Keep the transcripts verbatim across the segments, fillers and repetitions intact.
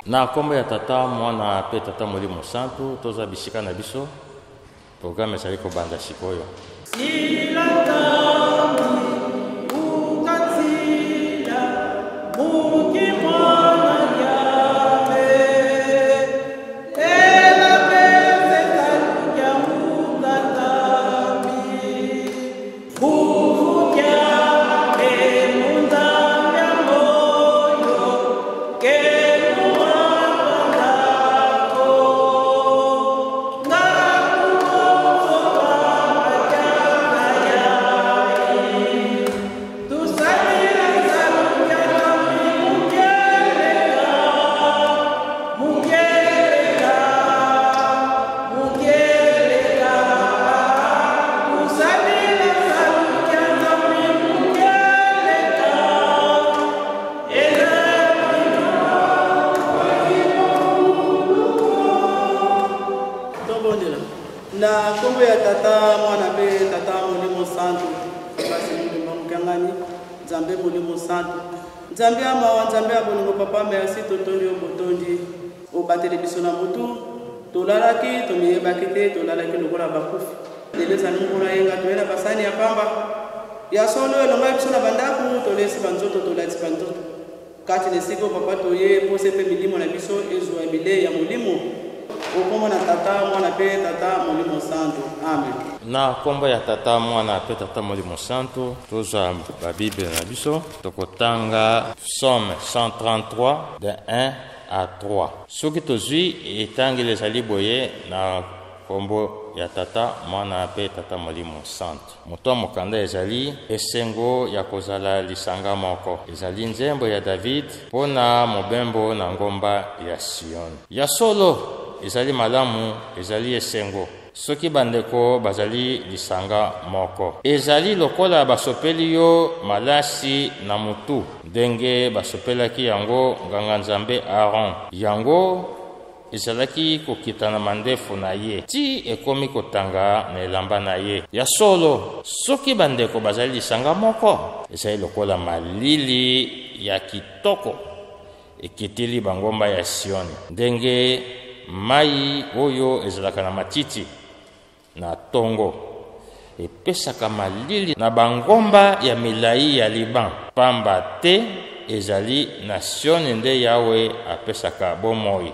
Na kombo ya tata mwana pe tata Molimo Santu toza bishika na biso programme ezali kobanda sikoyo. Na kombo ya tata mwana pe tata Molimo Santu basi ndimo mkangani Nzambe Molimo Santu Nzambe ama Nzambe aboningo papa merci totondi obotondi obatele biso na mutu tolalaki tomiyebaki te tolalaki lokola bakufi leleza nungula yenga toyela basani ya pamba ya solo elonga biso na bandaku tolesi banzoto tolati banzoto kati lesiko papa toye pose pe milimo na biso ezwa ebile ya molimo okombo na tata mwana pe tata Molimo Santu. Amen. Na kombo ya tata mwana pe tata Molimo Santu toza ba Bible na biso tokotanga Psaume cent trente-trois de un à trois. Soki tozwi etangeli ezali boye na kombo ya tata mwana pe tata Molimo Santu. Moto mokanda ezali esengo ya kozala lisanga moko. Ezali nzembo ya David pona mobembo na ngomba ya Sion. Ya solo ezali malamu, ezali esengo. Soki bandeko bazali lisanga moko. Ezali lokola basopeli yo malasi na mutu. Ndenge basopelaki yango nganga Nzambe Aaron. Yango ezalaki kokita na mandefu na ye. Ti ekomi kotanga na elamba na ye. Ya solo, soki bandeko bazali lisanga moko, ezali lokola malili ya kitoko ekitili bangomba ya Sioni. Ndenge mai oyo ezalaka na matiti na tongo epesaka malili na bangomba ya milai ya Liban. Pamba te ezali na Sioni nde Yawe apesaka bomoi.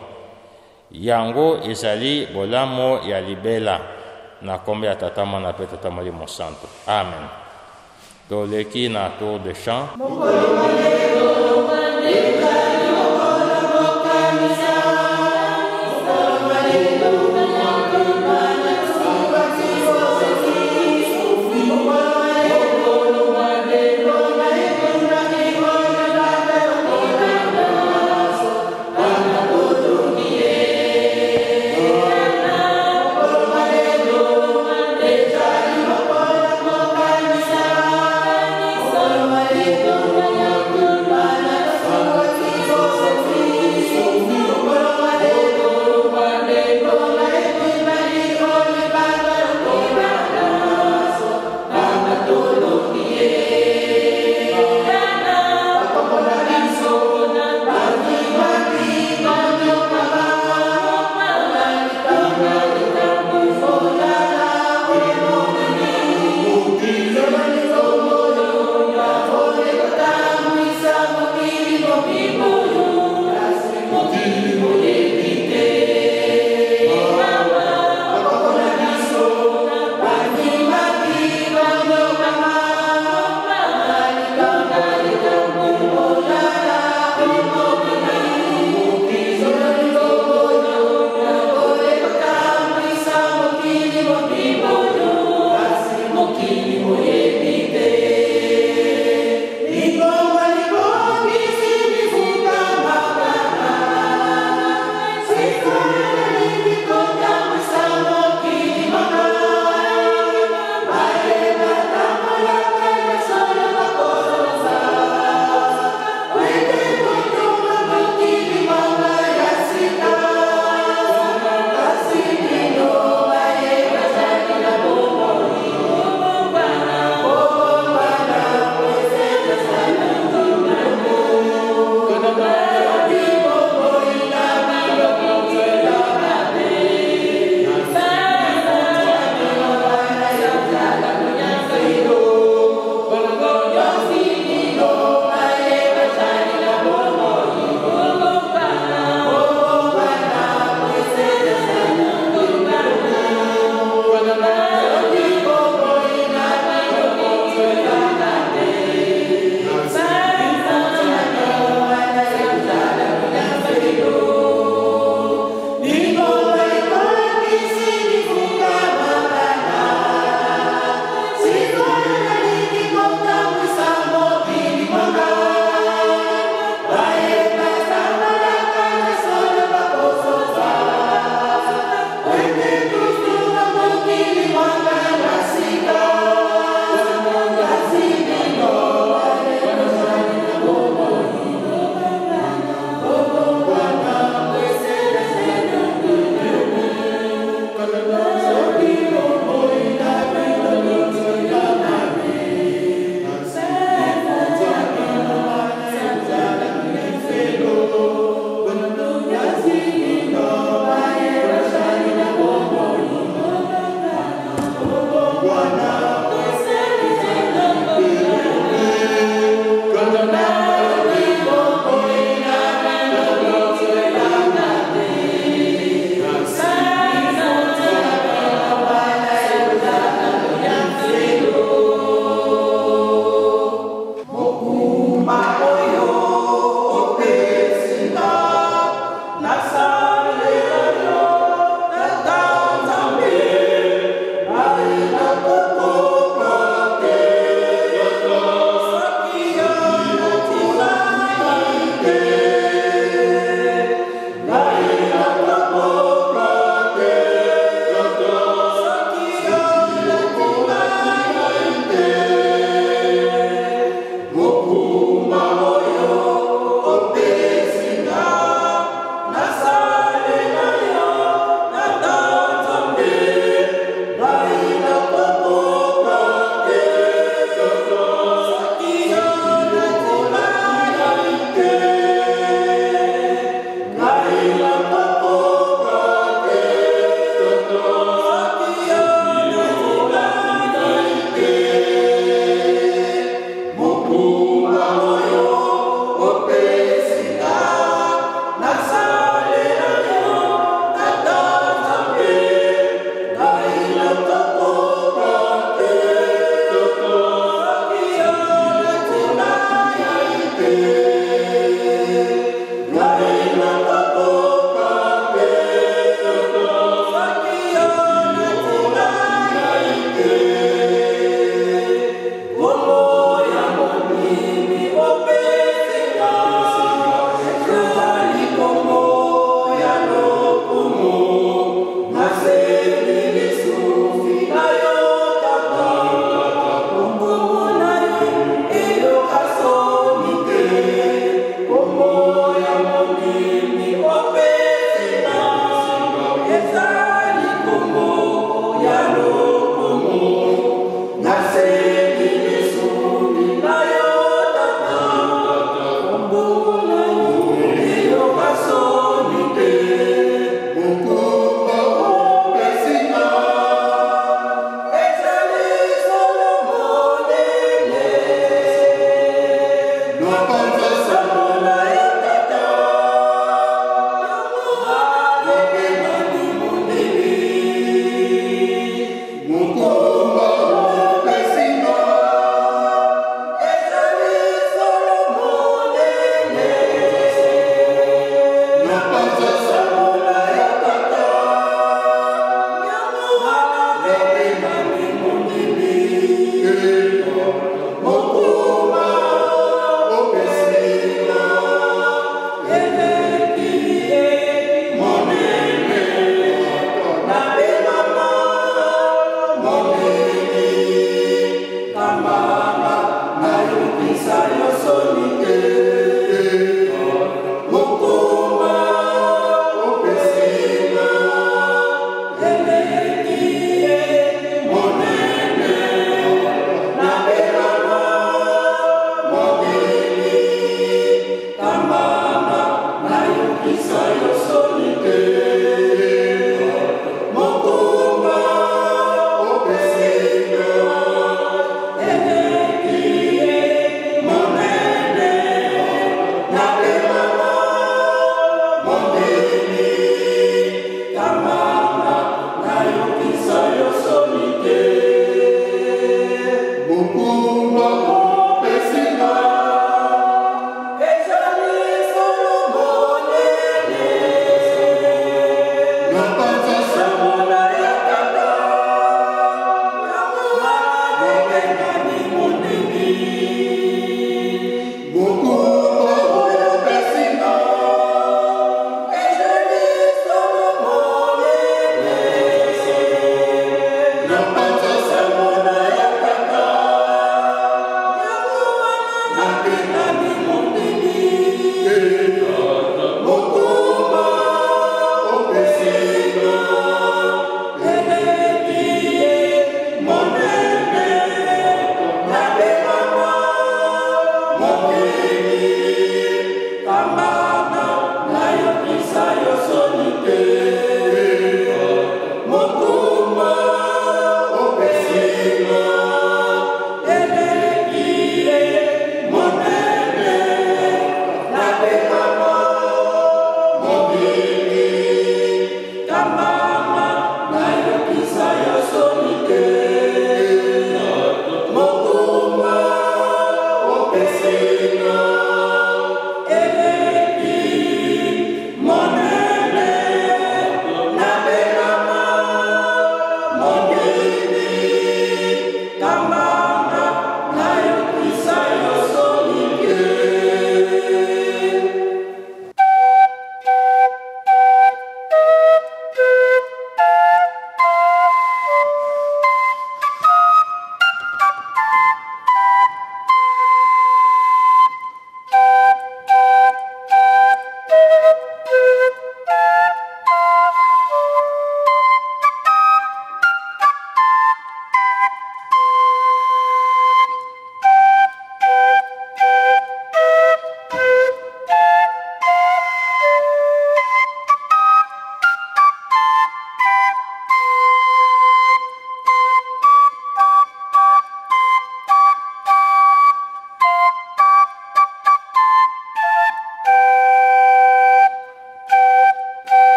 Yango ezali bolamo ya libela na kombe ya tata mwana pe tata Molimo Santu. Amen. Toleki na tour de chant. Bye.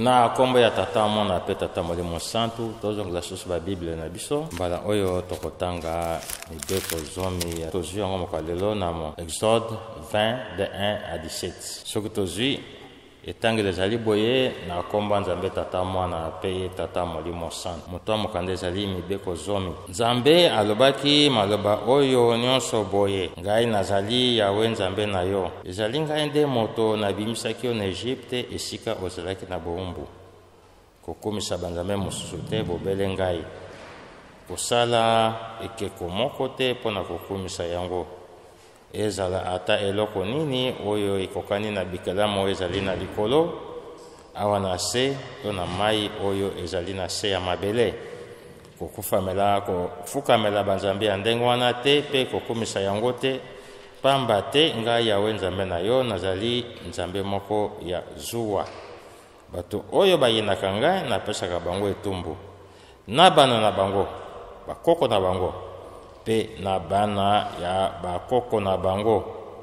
na kombo ya tata mwana pe tata molimo santu tozongela susu ba Bible na biso mbala oyo tokotanga mibeko zomi ya tozwi yango mokolo lelo na mo Exode vingt de un à dix-sept. Soki tozwi etangelo ezali boye na kombo nzambe tata mwana pe tata molimo santu. Moto mokanda ezali mibeko zomi. Nzambe alobaki maloba oyo nyonso boye: ngai nazali Yawe nzambe na yo. Ezali ngai nde moto nabimisaki yo na Egypte esika ozalaki na bowumbu. Kokumisa banzambe mosusu te bobele ngai. Kosala ekeko moko te mpona kokumisa yango. Ezala ata eloko nini oyo ekokani na bikelamu oyo ezali na likolo awa na se to na mai oyo ezali na se ya mabele. Kokufamela kofukamela banzambe ya ndenge wana te pe kokumisa yango te, pamba te ngai Yawe nzambe na yo nazali nzambe moko ya zuwa. Bato oyo bayinaka ngai napesaka bango etumbu, na bana na bango, bakoko na bango, pe na bana ya bakoko na bango.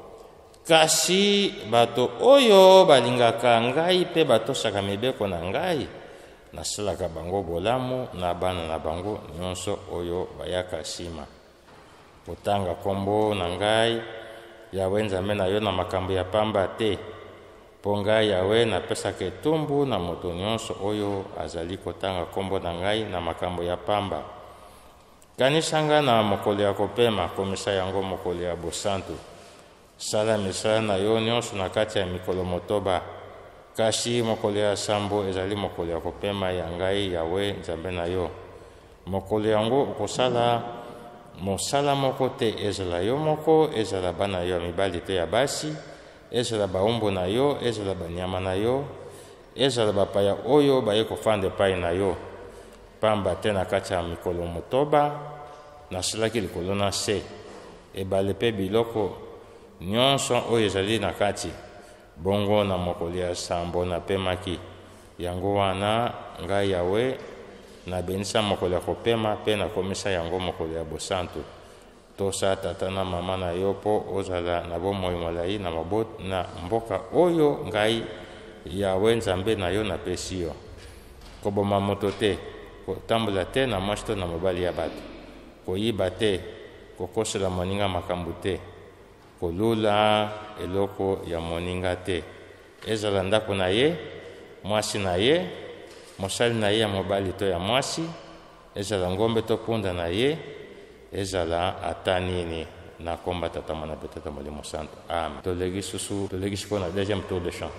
Kasi bato oyo balingaka ngai pe batosaka mibeko na ngai, nasalaka bango bolamu na bana na bango nyonso oyo bayaka nsima. Kotanga kombo na ngai Yawe nzambe na yo na makambo ya pamba te, mpo ngai Yawe napesaka etumbu na moto nyonso oyo azali kotanga kombo na ngai na makambo ya pamba. Kanisanga na mokolo ya kopema, komisa yango mokolo ya bosantu. Sala misala na yo nyonso na kati ya mikolo motoba, kasi mokolo ya sambo ezali mokolo ya kopema ya ngai Yawe nzambe na yo. Mokolo yango okosala mosala moko te, ezala yo moko, ezala bana yo mibali te ya basi, ezala baumbu na yo, ezala banyama na yo, ezala bapaya oyo baye kofanda epai na yo. Pamba te na kati ya mikolo motoba nasalaki likolo na se ebale pe biloko nyonso oyo ezali na kati, bongo na mokolo ya sambo napemaki yango wana ngai Yawe nabenisa mokolo ya kopema pe nakomisa yango mokolo ya bosantu. Tosa tata na mama na yo po ozala na bomoi molai na mabot na mboka oyo ngai Yawe nzambe na yo napesi yo. Koboma moto te, kotambola te na mwasi to na mobali ya bato, koyiba te, kokosela moninga makambo te, kolula eloko ya moninga te. Ezala ndako na ye, mwasi na ye, mosali na ye ya mobali to ya mwasi, ezala ngombe to punda na ye, ezala ata nini. Na komba tata mwana pe tata molimo santu. Amen. Tolegi susu, tolegi siko na deuxième tour de chant.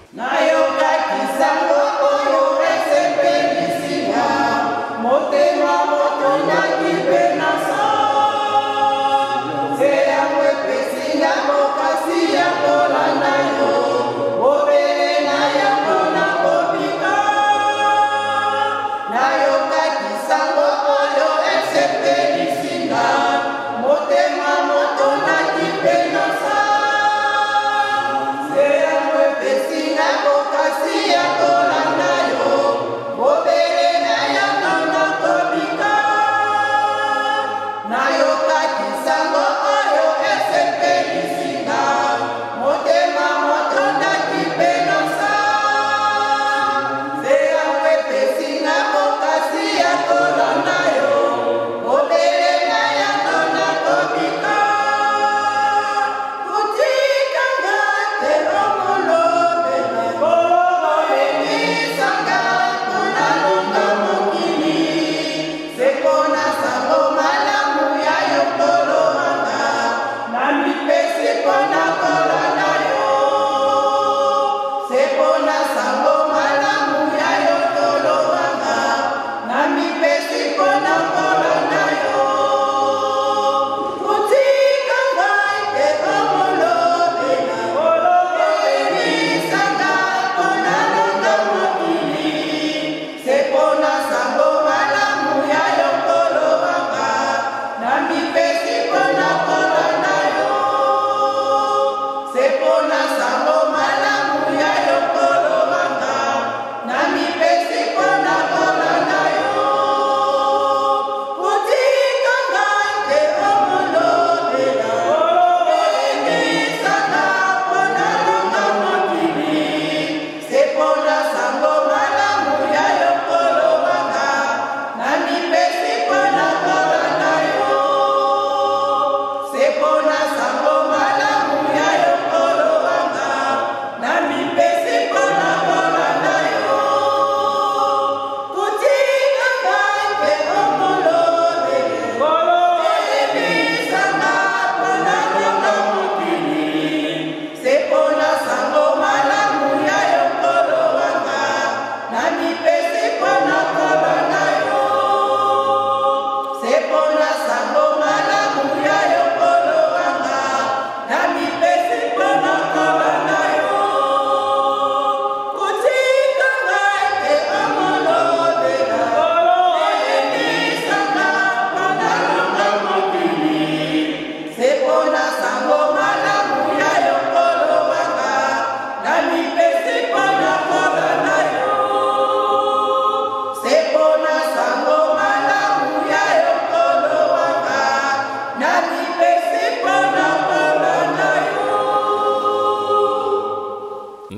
Motema motona kipenasa Seya mwepesi ya mokasi ya kolanda yo Obele na ya kona kopika Na yoka kisango oyo esepe lisinga Motema motona kipenasa Seya mwepesi ya mokasi ya kolanda yo Obele na ya kona kopika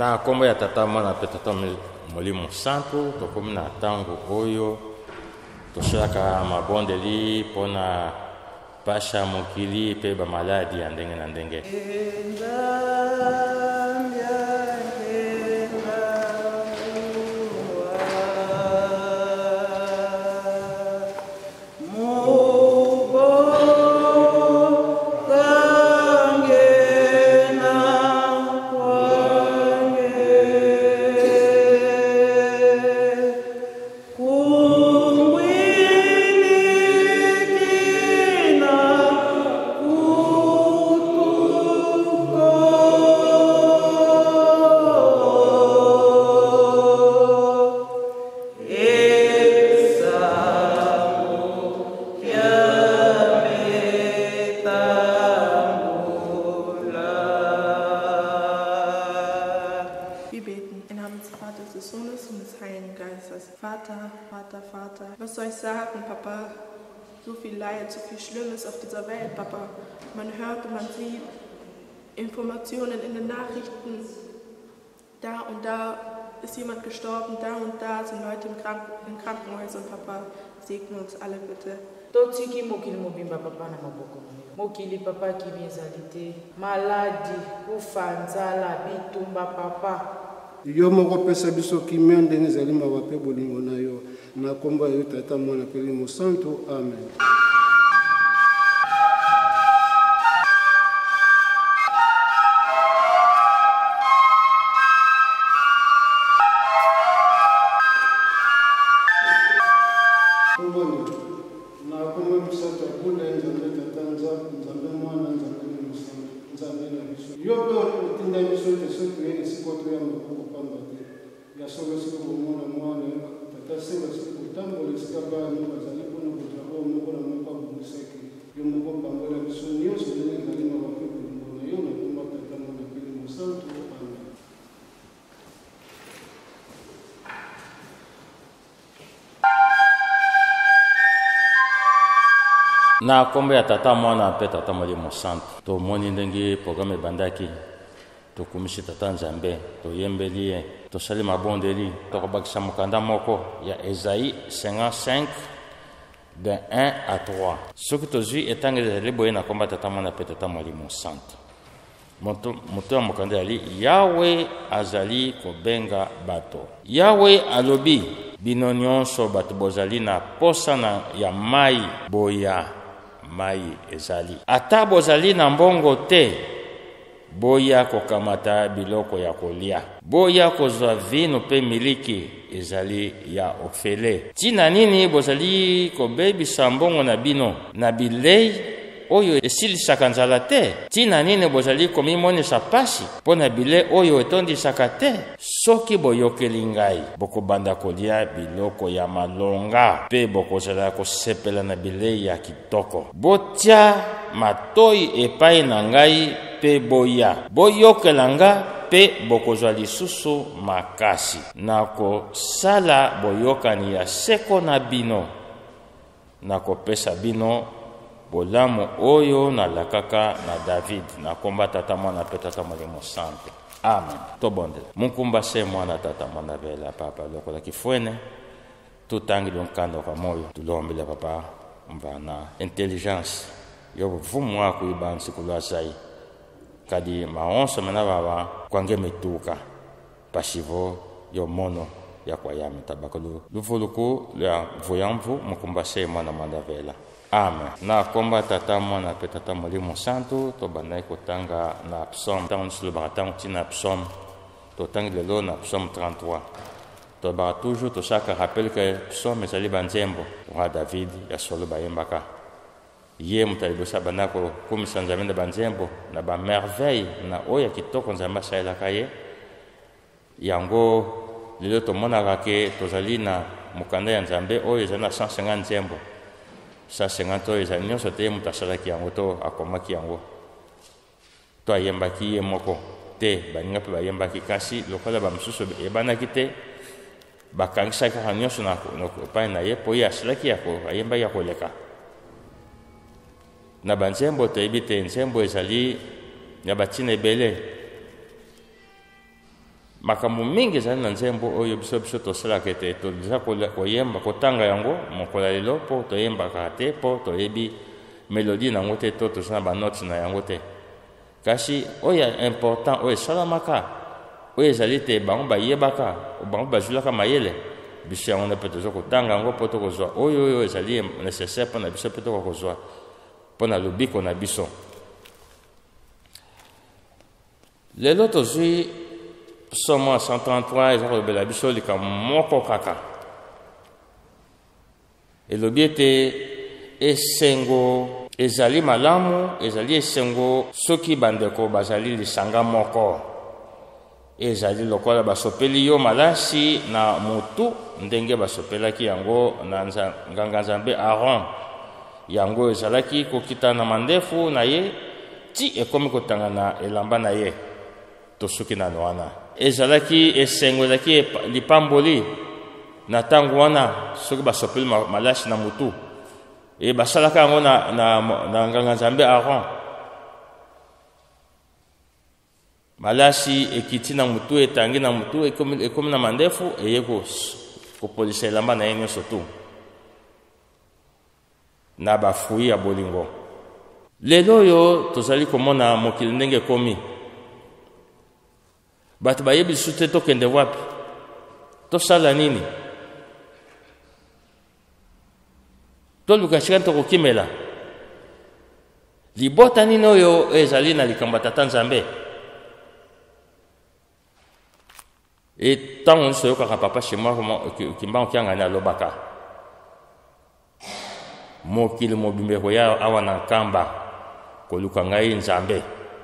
na kombo ya tata mwana pe tata molimo santo tokomi na ntango oyo tosalaka mabondeli mpona pasha mokili mpe bamaladi ya ndenge na ndenge. Vater, Vater, Vater, was soll ich sagen, Papa? So viel Leid, so viel Schlimmes auf dieser Welt, Papa. Man hört und man sieht Informationen in den Nachrichten. Da und da ist jemand gestorben, da und da sind Leute im Kranken in Krankenhäusern, Papa. Segne uns alle bitte. Totiki mokili mobimba papa na maboko mokili papa kibizalite maladi kufa nzala bitumba papa yo moko pesa biso kimia ndenge ezali mawa mpe bolingo na yo na kombo ya yo tata mwana mpe molimo santo amen. na kombo ya tata mwana mpe tata molimo santo tomoni ndenge programme ebandaki tokumisi tata nzambe toyembeli ye tosali mabondeli tokobakisa mokanda moko ya Esaïe cinquante-cinq de un à trois soki tozwi etango ezali boye na kombo ya tata mwana mpe tata molimo santo moto ya mokanda yali Yawe azali kobenga bato. Yawe alobi bino nyonso bato bozali na posa na ya mai boya mai ezali ata bozali na mbongo te boya kokamata biloko ya kolia boya kozwa vino pe miliki ezali ya ofele tina nini bozali kobebisa mbongo na bino na bilei oyo esilisaka nzala te tina nini bozali komimonisa pasi mpo na bile oyo etondisaka te soki boyokeli ngai bokobanda kolia biloko ya malonga mpe bokozala kosepela na bilei ya kitoko botia matoi epai na ngai mpe boya boyokela nga mpe bokozwa lisusu makasi na kosala boyokani ya seko na bino na kopesa bino bolamu oyo nalakaka na David na komba tata mwana pe tata molimo santo amen. Tobondela munkumba se mwana tata mwana vela papa lokola kifwene tutangi lonkando kwa moyo tulombele papa mvana intelligence yo vumu wako ibansi kulwasai kadi maonso mena baba kwange metuka pasivo yo mono ya kwa yami tabakulu luvuluku ya voyamvu mukumba se mwana mwana vela amen. Na komba tata mwana pe tata molimo santo to banai kotanga na psaume tant sur le baraton tina psaume to tangi lelo na psaume trente-trois to ba toujours to chaque rappel que psaume ezali banzembo roi David ya solo bayembaka ye mutalibosa banako komisa nzambe na banzembo na ba merveille na oya kitoko nzamba saelaka ye yango lelo to monaka ke tozali na mukanda ya nzambe oyo ezali na cent cinquante nzembo cent cinquante oyo ezali nyonso te mutu asalaki yango to akomaki yango to ayembaki ye moko te baninga mpe bayembaki kasi lokola bamosusu ebanaki te bakangisaki kaka nyonso na epai na ye mpo ye asalaki ayembaki ya koleka na banzembo toyebi te nzembo ezali ya batina ebele makambo mingi ezali na nzembo oyo biso biso tosalaka ete toza koyemba kotanga yango mokolo ya lelo mpo toyembaka te mpo toyebi melodi nango te to toza na banote na yango te. Kasi oyo important oyo esalamaka oyo ezali te bango bayebaka bango bazwilaka mayele biso yango mpe toza kotanga yango mpo tokozwa oyo oyo ezali nécessaire mpona biso mpe tokozwa mpona lobiko na biso. Lelo tozwi psaume cent trente-trois eza kolobela biso likambo moko kaka elobi ete esengo ezali malamu ezali esengo soki bandeko bazali lisanga moko ezali lokola basopeli yo malasi na mutu ndenge basopelaki yango na nganga nzambe Aaron yango ezalaki kokita na mandefu na ye ti ekomi kotanga na elamba na ye to soki na wana ezalaki esengo ezalaki lipamboli na ntango wana soki basopeli malasi na mutu e basalaka yango na, na, na nganga nzambe Aaron malasi ekiti na mutu etangi na mutu ekomi, ekomi na mandefu eye kopolisa elamba na ye nyonso tu na bafui ya bolingo. Lelo oyo tozali komona mokili ndenge ekomi bato bayebi lisusu te tokende wapi tosala nini toluka sika tokokimela libota nini oyo ezali na likambo ya tata nzambe e ntango nyonso oyokaka papa shema kimbango kiangani alobaka mokili mobimba koya awa na nkamba koluka ngai nzambe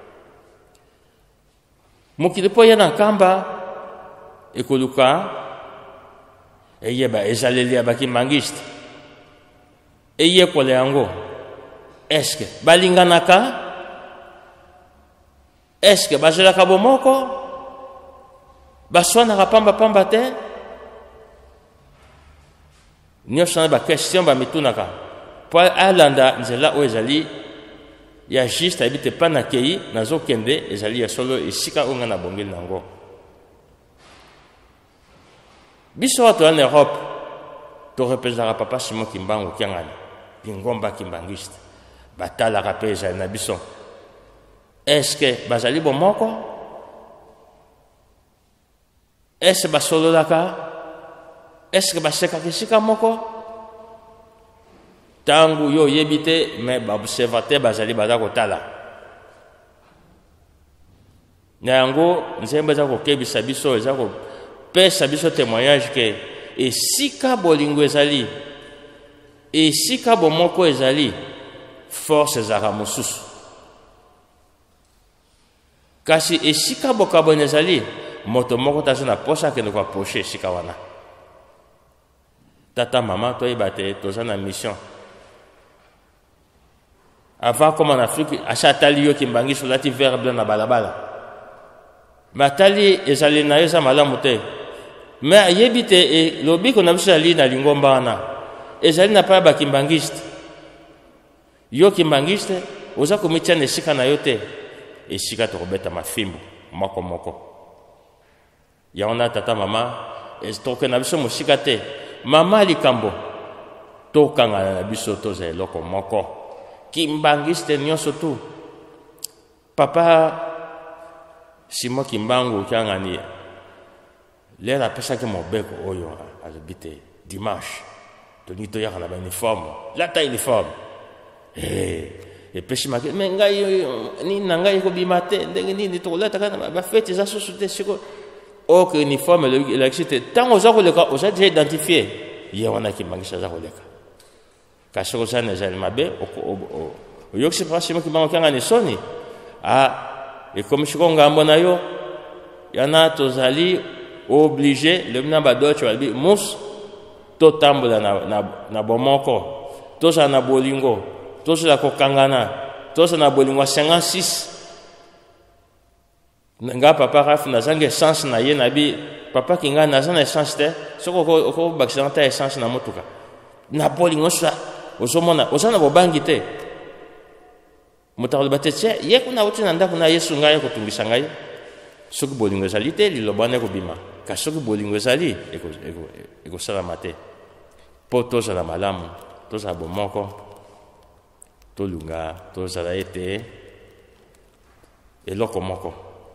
mokili mpo ya na nkamba ekoluka eyeba ezaleli ya bakimbangiste eyekola yango eske balinganaka eske bazalaka bomoko baswanaka pamba-pamba te nyonso na bakestion bamitunaka po alanda nzela oyo ezali ya juste ayebi te mpa nakei nazokende ezali ya solo esika oyo nga na bongeli nango. Biso wato ya na Europe torepresentaka papa Simon Kimbangu kiangani bingomba kimbangiste batalaka mpe ezali na biso eske bazali bomoko eske basololaka eske basekaka esika moko tangu yo yebi te me baobservateur bazali baza kotala na yango nzembo eza kokebisa biso eza kopesa biso témoignage ke esika bolingo ezali esika bomoko ezali force ezalaka mosusu kasi esika bokaboni ezali moto moko taza na posa akende koaproche esika wana. Tata mama toyeba te toza na mission avant comme en Afrique achatali yo kimbangisi olati vert blanc na balabala matali ezali na yo za malamu te me ayebi te lobiko na biso ali na lingomba wana ezali na pa bakimbangiste yo kimbangiste oza komitia na esika na yo te esika tokobeta mafimbo moko moko yango na tata mama toke na biso mosika te mama likambo tokangana na biso toza eloko moko kimbangiste nyonso tu papa Simon Kimbangu kiangani lelo apesaki mobeko oyo alobi te dimanche toni toyaka na bauniforme lata uniforme epesi make me ngai nini na ngai ekobima te ndenge nini tokolataka na bafete eza susu te siko oke uniforme elakisi te ntango oza koleka oza deja identifie ye wana kimbangisi aza koleka kasi oza na ezali mabe oyokisi papa Simon Kimbangu kiangani soni ekomi siko ngambo na yo yana tozali obligé le mna badocho albi mus to tambola na na, na bomoko to sa na bolingo to sa kokangana to sa na bolingo cinquante-six nga papa raf na zange essence na ye na bi papa kinga na zana essence te soko ko ko baksidanta essence na motuka na bolingo sa osomona osana bobangi te mutalo batetse ye kuna uti na ndako na Yesu ngai ko tungisa ngai soki bolingo ezali te liloba wana ekobima kasi soki bolingo ezali ekosalama te mpo tozala malamu tozala bomoko tolunga tozala ete eloko moko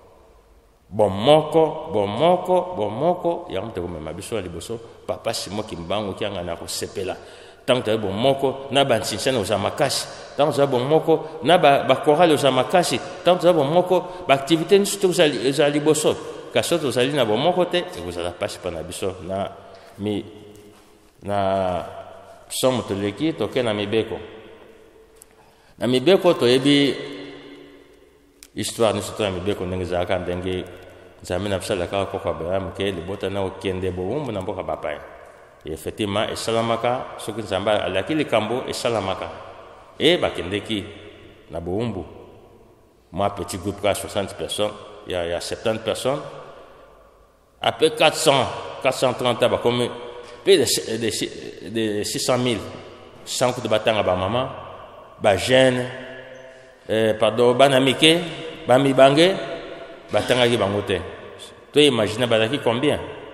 bomoko bomoko bomoko yango tokomema biso na liboso papa Simon Kimbangu kianga na kosepela tango tozali bomoko na bansinsene ozala makasi tango tozali bomoko na bakorale ozala makasi tango tozali bomoko baaktivité nyonso te ozala liboso kasi soki tozali na bomoko te ekozala mpasi mpa na biso na mi na somo toleki toke na mibeko na mibeko toyebi histoire nyonso to na mibeko ndenge ezalaka ndenge nzambe na biso alakaka koko Abraham ke libota na okende bowumbu na mboka bapaya effectivement esalamaka soki nzambe alaki likambo esalamaka e bakendeki na bowumbu mwa petit groupe ka soixante personnes ya ya septante personnes après quatre cents quatre cent trente bakomi pe de de six cent mille sans que de batanga ba maman ba jeune eh pardon bana mike ba mibange batanga ki bango te to imagine balaki combien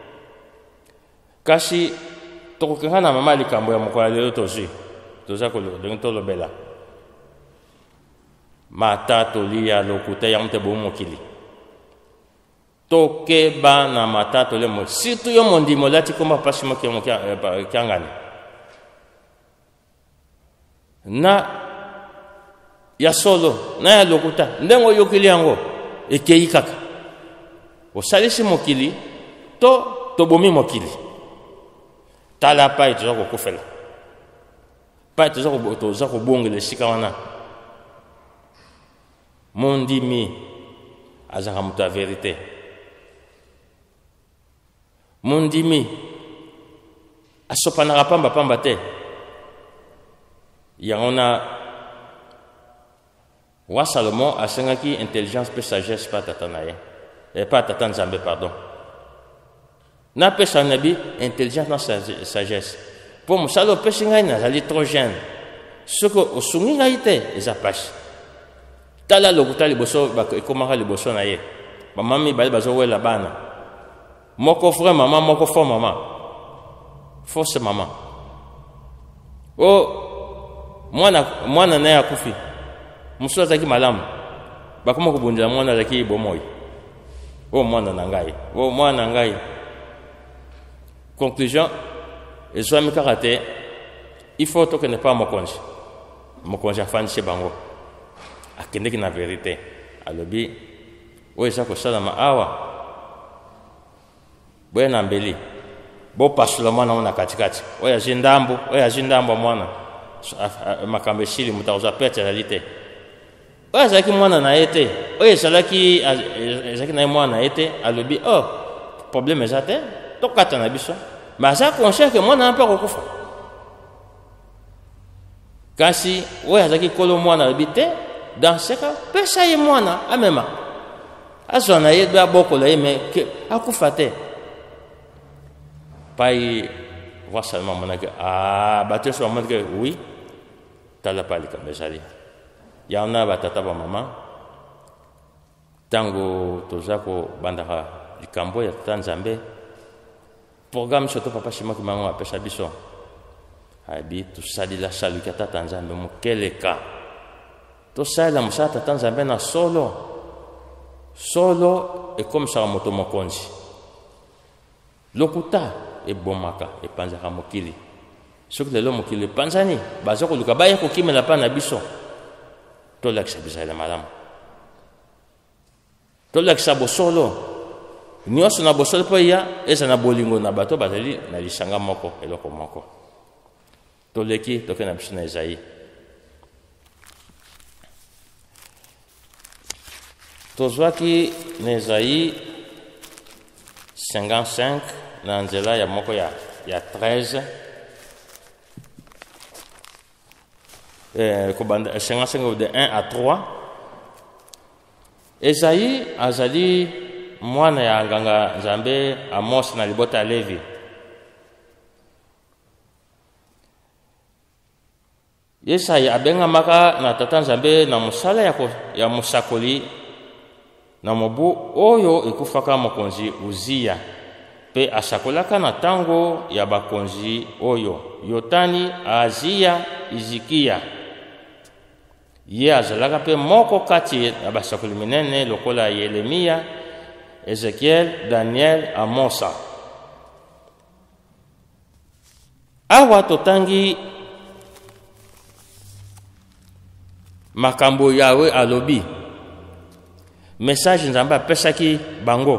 kasi tokokenga na mama likambo ya mokolo lelo tozwi toza kolongi tolobela mata tolia lokuta yango te bomokili tokeba na mata tolemo surtout yo mondimo lati komba pasi moki kiangani na ya solo na ya lokuta ndengo yokili yango ekei kaka osalisi mokili to tobomi mokili tala pa etoza kokufela pa etoza kobongela esika wana mondimi azaka moto ya verite mondimi asopanaka pamba pamba te yango na wa Salomon asengaki intelligence pe sagesse pa tata na ye et pas tata Nzambe pardon na pesa nabi intelligence na sagesse po mosalo pesi ngai nazali trop jeune soko osungi ngai te eza pasi tala lokuta liboso ekomaka liboso na ye bamama mibale bazowela bana moko frère mama moko fo mama fausse mama o mwana mwana na ye akufi mosusu azalaki malamu bakoma kobundela mwana azalaki bomoi o mwana na ngai o mwana na ngai conclusion ezwami kaka te il faut tokende pa mokonzi mokonzi afandisi bango akendeki na verite alobi oyo eza kosalama awa boye na mbeli bopasula mwana ngo na katikati oyo azwi ndambo oyo azwi ndambo mwana makambo esili moto akozwa pete ezali te oyo azalaki mwana na ye te oyo ezalaki ezalaki na ye mwana na ye te alobi oh problème eza te tokata na biso me aza conscient ke mwana mpe akokufa kasi oyo azalaki kolo mwana alobi te dans ce cas pesa ye mwana amema azwa na ye do abokola ye me akufa te pai voir seulement mon que ah bateau sur mon que oui tala pas les comme ezali ya ona batata ba mama tango tozako bandaka likambo ya tata Nzambe programme surtout papa Simon Kimbangu apesa biso abi tosali la salu ya tata Nzambe mokeleka tosala musala tata Nzambe na solo solo et comme ça moto mokonzi lokuta ebomaka epanzaka mokili soki lelo mokili epanzani baza koluka baya kokimela pa na biso tolakisa bizala malamu tolakisa bosolo nyonso na bosolo mpo ya eza na bolingo na bato bazali na lisanga moko eloko moko toleki toke na biso na Ezaïe tozwaki na Ezaïe cinquante-cinq na nzela ya moko ya ya treize eh kobanda cinquante-cinq de un à trois Ezaïe azali mwana ya nganga Nzambe Amos na libota Levi Yesaya abenga maka na tata Nzambe na musala ya ya musakoli na mobu oyo ekufaka mokonzi Uzia pe asakolaka na tango ya bakonzi oyo Yotani, Azia, Izikia. Ye azalaka pe moko kati na basakoli minene lokola Yeremia, Ezekiel, Daniel, Amosa. Awa totangi makambo yawe alobi message nzamba pesaki bango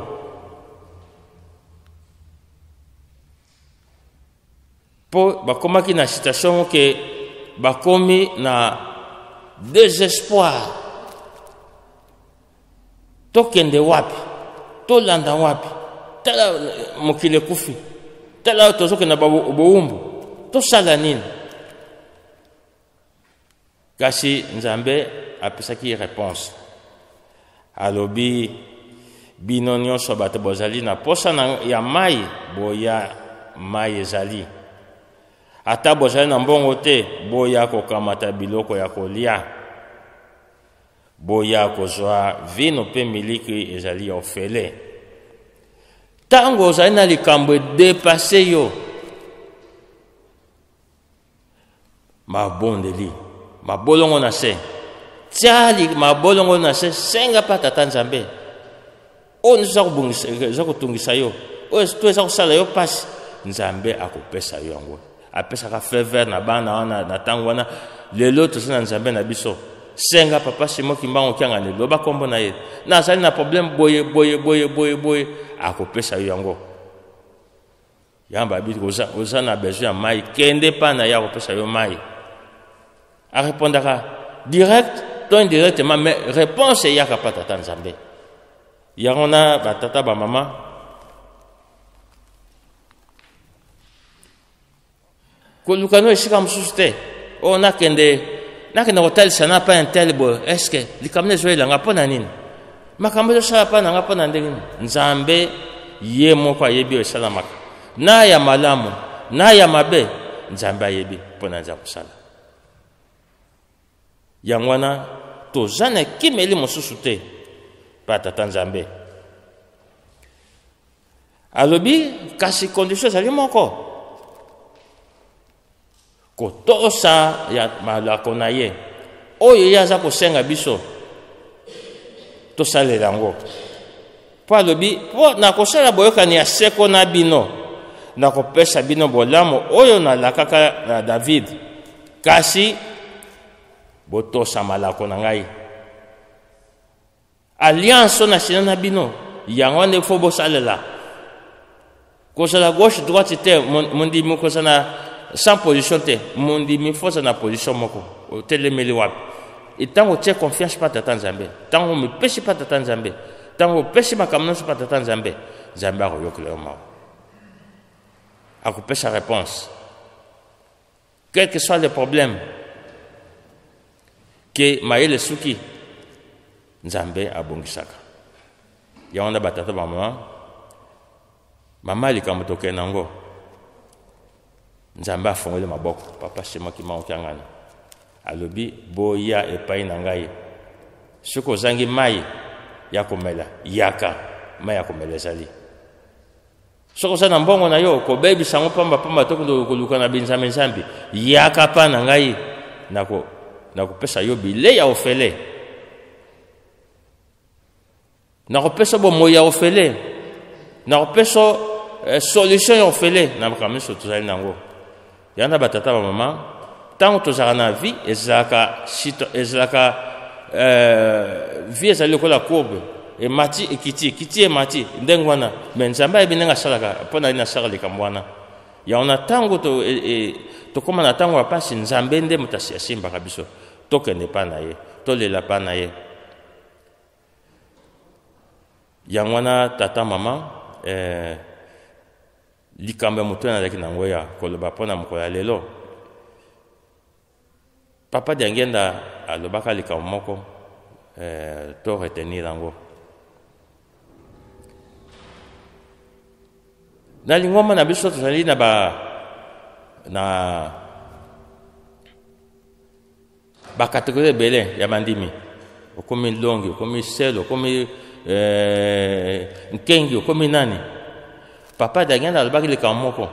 po bakomaki na situation ke bakomi na désespoir tokende wapi tolanda wapi tala mokile kufi tala tozokenda bowumbu tosala nini kasi nzambe apesaki réponse alobi bino nyonso bato bozali na posa na ya mai boya mai ezali ata bozali na mbongo te boya kokamata biloko ya kolia boya kozwa vino pe miliki ezali ofele tango ozali na likambo edepase yo mabondeli mabolongo na se tiali mabolongo na se senga pa tata nzambe o nza kubungisa za kutungisa yo o to eza kusala yo pasi nzambe akopesa yo yango apesa ka faveur na bana wana na tango wana lelo to sana nzambe na biso senga papa simo kimbango kyanga ne loba kombo na ye na sali na problème boye boye boye boye boye akopesa yo yango yamba bi koza oza na besoin mai kende pa na ya kopesa yo mai a répondra direct to indirectement mais réponse ya ka patata nzambe yangona batata ba mama kolukano esika mususu te o nakende nakende kotalisa na pa intel bo est-ce que likamne zoyelanga mpona nini makambo ezosala pa nanga mpona ndenge nini nzambe ye moko ayebi oyo esalamaka na ya malamu na ya mabe nzambe ayebi mpona nza kosala yango wana toza na kimeli mosusu te pa tata nzambe alobi kasi condition ezali moko kotosa ya malako na ye oyo ye aza kosenga biso tosalela yango po alobi po na kosala boyokani ya seko na bino na kopesa bino bolamu oyo nalakaka na David kasi botosa malako na ngai alliance na sina na bino yango ne fo bosalela kozala gauche droite te mondimi kozana sans position te mondimi fosa na position moko otelemeli wapi etango tie confiance pa tata nzambe tango me pesi pa tata nzambe tango pesi makamno pa tata nzambe nzambe akoyokela yo mawa akopesa réponse quel que soit le problème ke mayele suki nzambe abongisaka yango na batata ba mama mama likambo tokende nango nzambe afongoli maboko papa sema kimango kyangana alobi boya epai na ngai soki ozangi mai ya komela yaka mai ya komela ezali soki oza na mbongo na yo kobebisa yango pamba pamba to koluka na binzambe nzambe yaka pa na ngai nako nakopesa yo bilei ya ofele nakopesa bomoi ya ofele nakopesa eh, solution ya ofele na makambo nyonso tozali nango yanda batata ba mama tango tozala na vie ezalaka ezalaka euh, vie ezali lokola courbe emati ekiti ekiti emati ndenge wana me nzambe ayebi ndenge asalaka mpona ali nasala likambo wana yango na tango to e, e, tokóma na tango ya pasi nzambe nde moto asimbaka biso tokende pa na ye tolela pa na ye yango wana tata mama eh, likambo ya moto nazalaki nango ya koloba mpona mokolo ya lelo papa diangenda alobaka likambo moko eh, to retenir yango na lingoma na biso tozali na ba na bakategorie ebele ya bandimi okomi longi okomi sel okomi eh, nkengi okomi nani papa dagenda alobaki leka moko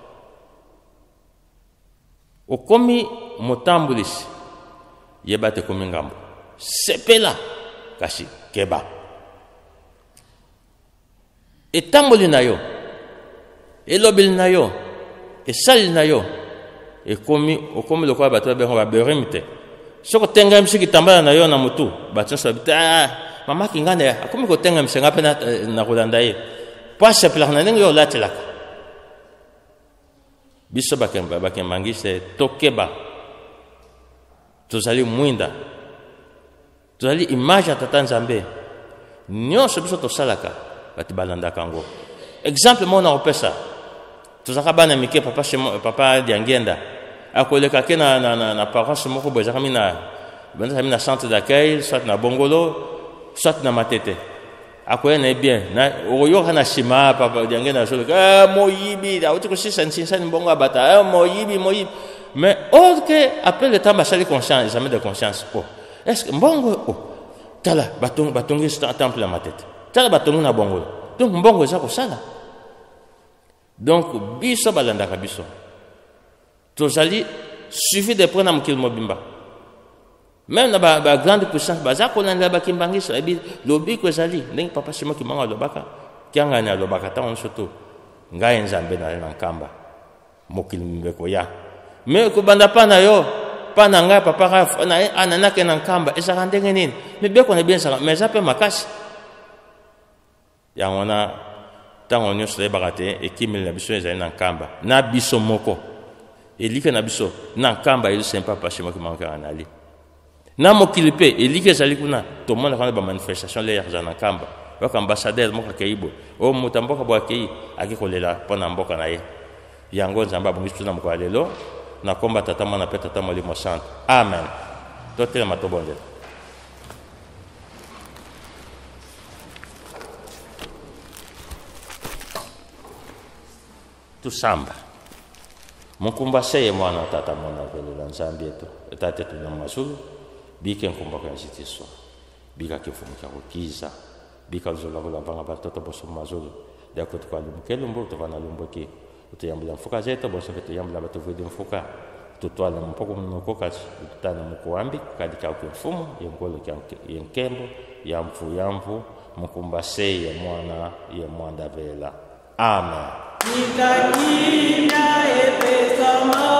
okomi motambulisi yeba te komi ngambo sepela kasi keba etamboli na yo elobeli na yo esali na yo ekomi okomi lokola bato babengo baberemi te soko tengamisi kitambala na yo na mutu bato nyonso babi te ah, mama kingane akomi kotengamisa nga mpe na, na kolanda ye po asepelaka na ndenge yo olatelaka biso bakembangisi tokeba tozali mwinda tozali image ya tata nzambe nyonso biso tosalaka bato balandaka yango exemple moko na kopesa tozalaka bana mike papa papa diangenda akoleka ke na, na, na, na paroisse moko boye ezalaka mi na mi na centre d'accueil soit na bongolo soit na matete akoya na ye bien okoyoka na nsima papa diangenda azoleka moyibi auti kosisa nsinsani mbongo abata moyibi moyibi mais or que après le temps basali conscience examen de conscience oh est-ce que mbongo oh tala batongi batongi temple na matete tala batongi na bongolo donc mbongo eza kosala donc biso balandaka biso tozali suivi de prendre mokili mobimba même na ba, ba grande puissance baza kolandela bakimbangiso ebi lobiko ezali ndenge papa simo kimango alobaka kiangani alobaka ntango nyonso to ngai nzambe na na nkamba mokili mbeko ya me kobanda pa na yo pa na ngai papa ananake na nkamba ezalaka ndenge nini mibeko na bien ezalaka mais eza mpe makasi yango wana ntango nyonso toyebaka te ekimeli na biso ezali na nkamba na biso moko elike na biso na nkamba elise mpa pashimoki mankaka na ali na mokili mpe elike ezali kuna tomonaka na bamanifestation le yaza na nkamba yoka ambassadeur moko akei boye oyo moto mboka boye akei aki kolela mpo na mboka na ye yango nzambe abongisi biso na mokolo ya lelo na komba tata mwana mpe tata molimo santo amen totelema tobondela tusamba mukumba seye mwana tata mwana velela nzambe yetu etate tuna mazulu bike nkumba kwa nzitiso bika kifumu kya kukiza bika zola kula banga batoto boso mazulu dako tukwa lumkelo mbo tuvana lumboki utuyambula mfuka zetu boso ketu yambula batu vidi mfuka tutwala mpoko mnokoka tutana mkuambi kadika ukifumu yengolo kya yenkembo yamfu yamfu mukumba seye mwana ye mwanda vela amen. Nikakina epesama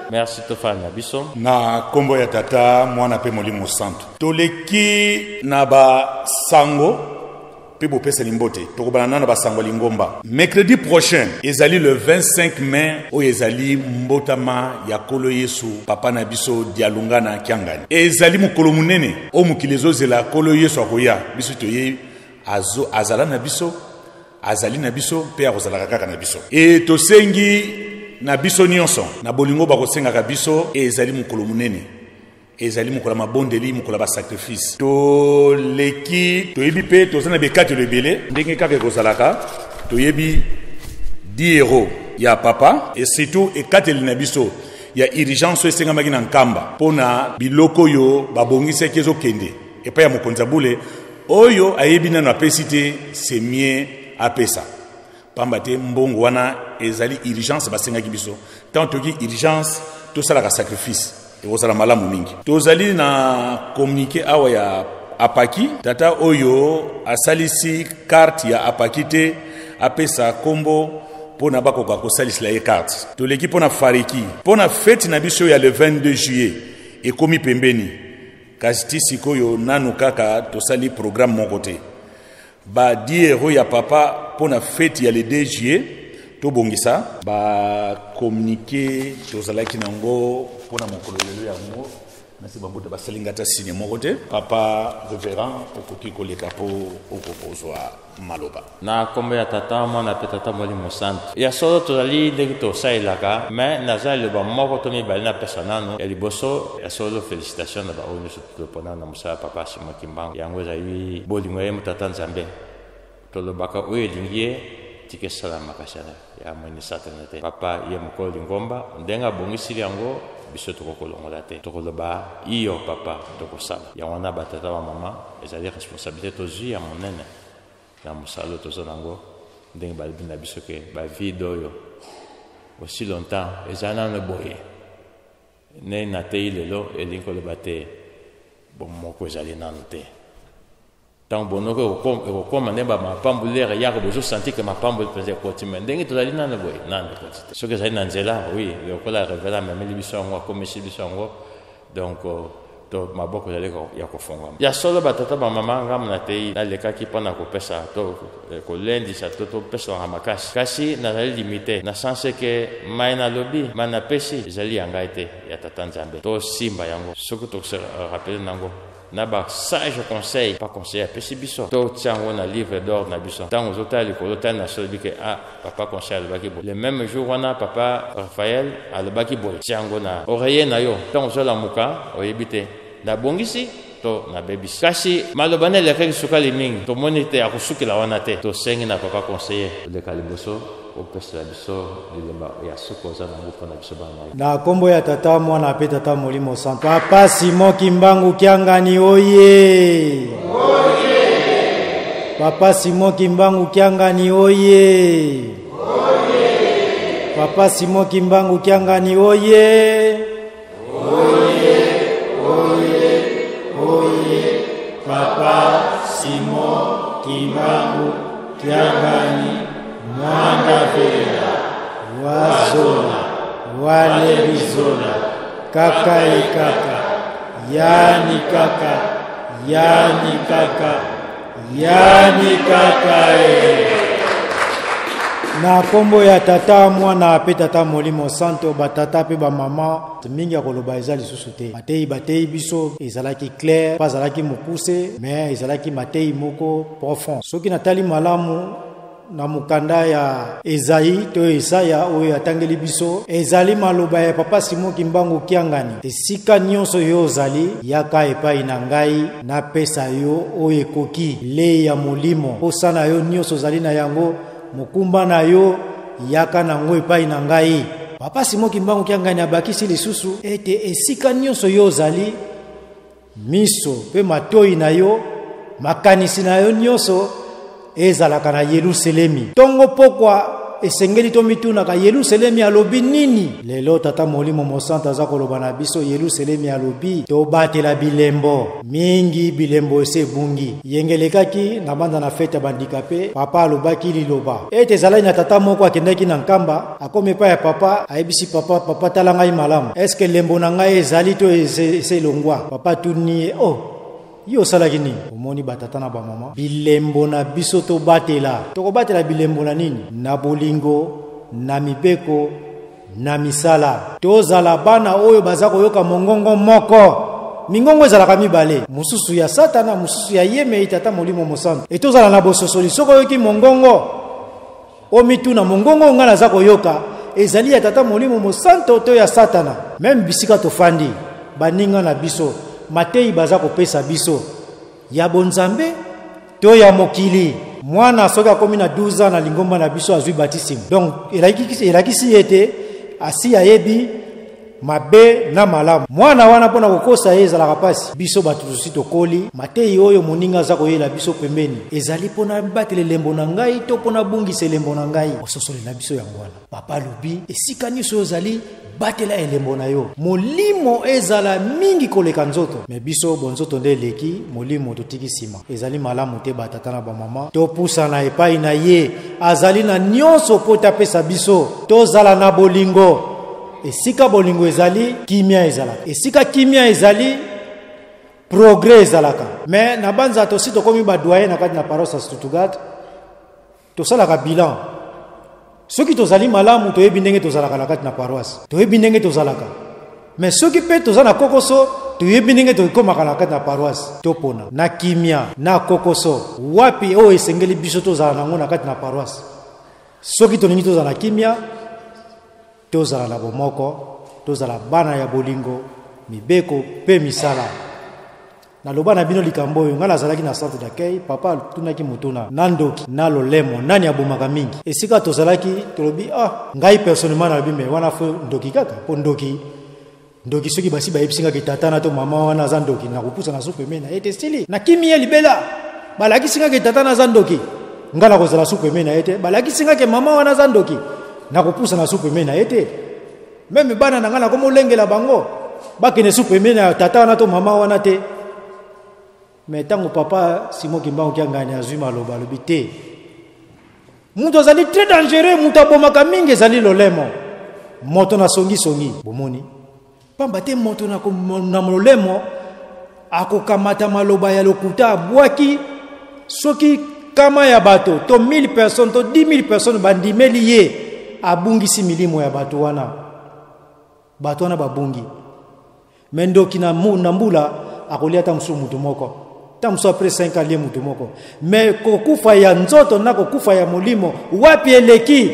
Merci tofani na biso. Na kombo ya tata mwana pe molimo santo. Toleki na ba sango pe bo pesa limbote. Tokobana na ba sango lingomba. Mercredi prochain, ezali le vingt-cinq mai o ezali mbotama ya kolo Yesu papa na biso dialunga na kiangani. Ezali mukolo munene o mukilezo zela kolo Yesu akoya. Biso toye azo azala na biso azali na biso pe akozala kaka na biso. E tosengi na biso nyonso na bolingo bakosenga ka biso ezali mukolo munene ezali mukolo mabondeli mukolo ba sacrifice to leki to yebi pe to zana be kati lebele ndenge kaka kozalaka to yebi dix euros ya papa et surtout e kati na biso ya urgence esenga maki na nkamba pona biloko yo babongise kezo kende et pa ya mokonza bule oyo ayebi na na pesite c'est mieux à pesa pambate mbongo wana ezali urgence basenga kibiso tant toki urgence to sala ka sacrifice e wosala malamu mingi tozali na communiquer awa ya apaki tata oyo asalisi carte ya apaki te apesa kombo pona bakoka kosalisila ye carte toleki pona fariki pona fete na biso ya le vingt-deux juillet ekomi pembeni kasi ti sikoyo nanu kaka tosali programme moko te ba dix euros ya papa pona fete ya le deux juillet to bongisa ba communiquer tozalaki nango pona mokolo lelo yango nasi bambuta basalingata signe moko te papa révérend okoki koleka po okopozwa maloba na kombo ya tata mwana pe tata molimo santo ya solo tozali ndenge tosalelaka me nazali loba moko to mibale na pesa nano ya liboso ya solo félicitation na baoyo nyonso topona na mosala papa Simon Kimbangu yango ezali bolingo ye motata nzambe tolobaka oyo elingi ye tike sala makasi ya mwini satana te papa ye mokolo lingomba ndenge abongisili yango biso tokokolongola te tokoloba iyo papa tokosala yango wana batata ba mama ezali responsabilité tozwi ya monene na mosala tozo nango ndenge balobi na biso ke bavide oyo aussi longtemps ezali nano boye ne natei lelo elingi koloba te bomoko ezali nano te tant bonoko ekokoma nde bamapambulere yako bozosanti ke mapamboli mpenza ekoti me ndenge tozali nano boye nano ekoti te soki ezali na nzela oui lokola révéla amemeli biso yango akomisi biso yango donc to maboko ezali ya kofungwama ya solo batata bamama ngamu natei nalekaki mpona kopesa to kolendisa to topeselanga makasi kasi nazali limite na sanse ke mai nalobi mai napesi ezali ya ngai te ya tata nzambe tosimba yango soki tokose rappele nango na ba sage conseil pas conseil apesi biso to tiango na livre d'or na biso tango zota likolo ta na solo bike ah papa conseil alobaki bo le même jour wana papa Raphaël alobaki bo tiango na oreiller na yo tango zola muka oyebite na bongisi to na bebisi kasi malobane le kaki sukali mingi to monite akusukila wana te to sengi na papa conseiller le kaliboso opesela biso lilemba ya suko za nango mpona biso bana na kombo ya tata mwana pe tata molimo santo papa Simon Kimbangu Kiangani oye oye papa Simon Kimbangu Kiangani oye oye papa Simon Kimbangu Kiangani oye oye oye oye papa Simon Kimbangu Kiangani Mwanda vela wazola wale bizola kaka e kaka yani kaka yani kaka yani kaka e na kombo ya tata mwana pe tata molimo santo batata pe ba mama mingi ya koloba ezali susu te batei batei biso ezalaki clair pas ezalaki mokuse mais ezalaki matei moko profond soki natali malamu na mukanda ya Ezaïe to Esaya oyo atangeli biso ezali maloba ya papa Simon Kimbangu Kiangani esika nyonso yo ozali yaka epai na ngai na pesa yo oyo ekoki le ya molimo posana yo nyonso ozali na yango mokumba na yo yaka nango epai na ngai papa Simon Kimbangu Kiangani abakisi lisusu ete esika nyonso yo ozali miso pe matoi na yo makanisi na yo nyonso ezalaka na Yerusalemi tongo pokwa esengeli to mitunaka Yerusalemi alobi nini? Lelo tata molimo mosantu aza koloba na biso Yerusalemi alobi tobatela bilembo mingi, bilembo ese bungi yengelekaki na banda na fete bandikape. Papa alobaki liloba ete ezalaki na tata moko akendaki na nkamba akomi pa ya papa ayebisi papa papa tala ngai malamu eske lembo na ngai ezali to ese longwa? Papa tuni oh yo salaki nini? Omoni batata na bamama bilembo na biso to batela toko batela bilembo na nini? Na bolingo, na mibeko, na misala. Tozala bana oyo baza koyoka mongongo moko. Mingongo ezalaka mibale, mususu ya satana, mususu ya yeme itata molimo mosantu. E tozala na bososoli soko yoki mongongo omituna mongongo ngana za koyoka ezali ya tata molimo mosantu to ya satana. Même bisika tofandi baninga na biso matei baza kopesa biso ya bonzambe to ya mokili. Mwana soka komi na douze ans na lingomba na biso azui baptisme. Donc elakisi elakisi ete asi ayebi mabe na malamu. Mwana wana pona kokosa ye ezalaka pasi. Biso batutusi tokoli matei oyo moninga za koyela biso pembeni ezali pona batele lembo na ngai to pona bungisa lembo na ngai ososole na biso yango wana. Papa lobi esika nyonso ezali batela elembo na yo. Molimo ezala mingi koleka nzoto. Me biso bonzoto nde leki molimo totiki sima. Ezali malamu te batata na bamama. To pusa na epai na ye. Azali na nyonso po tapesa biso. To zala na bolingo. Esika bolingo ezali kimia ezalaka. Esika kimia ezali progrès ezalaka. Me na banza to si to komi ba doyen na kati na paroisse Stuttgart. To salaka bilan. Soki tozali malamu toyebi ndenge tozalaka na kati na paroisse. Toyebi ndenge tozalaka. Mais soki pe tozana kokoso toyebi ndenge tokomaka na kati na paroisse. Topona na kimia na kokoso wapi o esengeli biso tozala nango na kati na paroisse. Soki toningi tozala kimia tozala na bomoko, tozala bana ya bolingo, mibeko pe misala. Na loba na bino likambo oyo ngala azalaki na centre d'accueil. Papa tunaki mutuna nandoki na lolemo nani abomaka mingi. Esika tozalaki tolobi ah ngai personnellement na bime wana fo ndoki kaka po ndoki ndoki soki basi ba yipsinga ki tata na to mama wana za ndoki na kupusa na supe mena ete stili na kimia libela balaki singa ki tata na za ndoki ngala kozala supe mena ete balaki singa ke mama wana za ndoki na kupusa na supe mena ete meme bana na ngala komo lengela bango bakene supe mena tata wana to mama wana te. Mais tango papa Simon Kimbangu kiangani azui maloba lobi te. Mutu azali très dangereux, mutu abomaka mingi ezali lolemo. Moto na songi songi bomoni. Pamba te moto na na lolemo akokamata maloba ya lokuta bwaki soki kama ya bato to mille personnes to dix mille personnes bandimeli ye abungisi milimo ya bato wana. Bato wana babungi. Mendoki na mbula akolia ta msu mutu moko. Tamso après cinq ans lié mutu moko. Mais kokufa ya nzoto na kokufa ya molimo wapi eleki?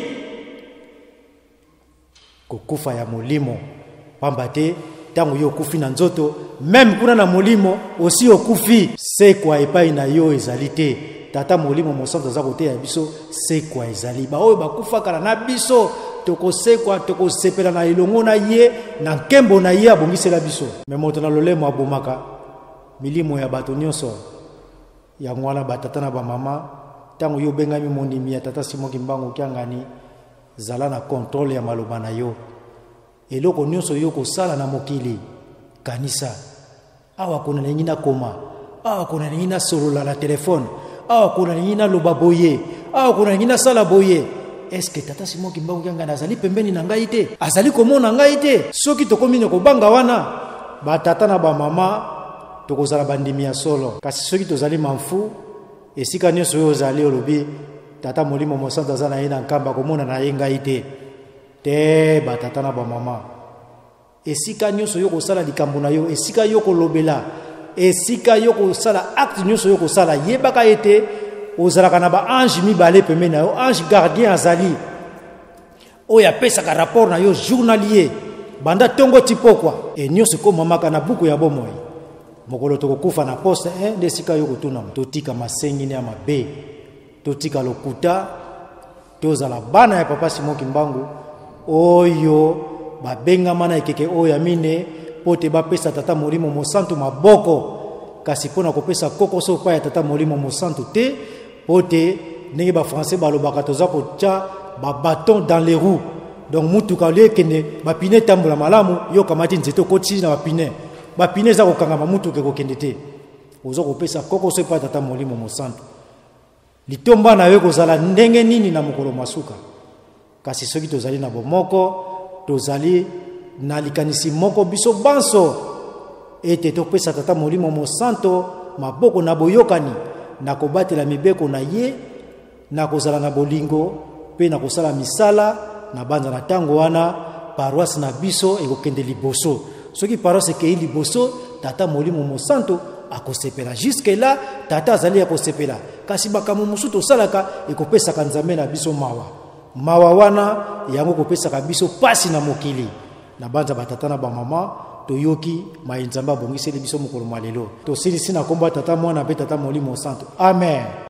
Kokufa ya molimo pamba te tangu yo kufi na nzoto même kuna na molimo aussi okufi c'est quoi epai na yo ezali te. Tata molimo mosantu za kote ya biso c'est quoi ezali ba oyo bakufa kala na biso toko sekwa toko sepela na ilongo na ye na nkembo na ye abongisela biso. Mais moto na lolemo abomaka milimo ya bato nyonso ya mwana batata na ba mama tango yo bengami mondimi ya tata Simon Kimbangu kiangani zala na contrôle ya maloba na yo eloko nyonso yo kosala na mokili kanisa awa kona ningina koma awa kona ningina solola na telefone awa kona ningina loba boye awa kona ningina sala boye. Est-ce que tata Simon Kimbangu kiangani azali pembeni na ngai te azali komona ngai te? Soki tokomi ne kobanga wana batata na ba mama tokozala bandimi ya solo kasi soki tozali manfu esika nyonso oyo ozali olobi tata molimo mosantu aza na ye na nkamba komona na ye ngai te te batata na bamama. Esika nyonso yo kosala likambo na yo esika yo kolobela esika yo kosala acte nyonso yo kosala yebaka ete ozalaka na ba ange mibale pembeni na yo. Ange gardien azali oyo apesaka rapport na yo journalier banda tongo tipokwa e nyonso komamaka na buku ya bomoi. Mokolo tokokufa na poste eh desika yo kutuna totika masengi ne mabe totika lokuta tozala bana ya papa Simon Kimbangu oyo babenga mana ekeke oyo amine pote bapesa tata molimo mosantu maboko kasi pona kopesa kokoso pa ya tata molimo mosantu te pote ndenge ba français balobaka toza kocha ba bâton dans les roues. Donc mutuka le kende ba pine tambola malamu yo kamati nzeto koti na ba pine. Ba pine za kokanga ba mutuka ko kende te. Ozo kopesa koko se pa tata molimo mosantu. Litomba na yo kozala ndenge nini na mokolo masuka. Kasi soki tozali na bomoko, tozali na likanisi moko biso banso. Ete topesa tata molimo mosanto maboko na boyokani na kobatela mibeko na ye na kozala na bolingo pe na kosala misala na banza na tango wana paroisse na biso ekokende liboso. Soki paroisse ekei liboso tata molimo mosanto akosepela jusque là tata azali akosepela kasi bakamu musu tosalaka ekopesaka nzambe na biso mawa mawa wana yango kopesaka biso pasi na mokili na banza batata na bamama toyoki mayinzamba bongiseli biso mokolo malelo tosilisi na komba tata mwana pe tata molimo santo amen.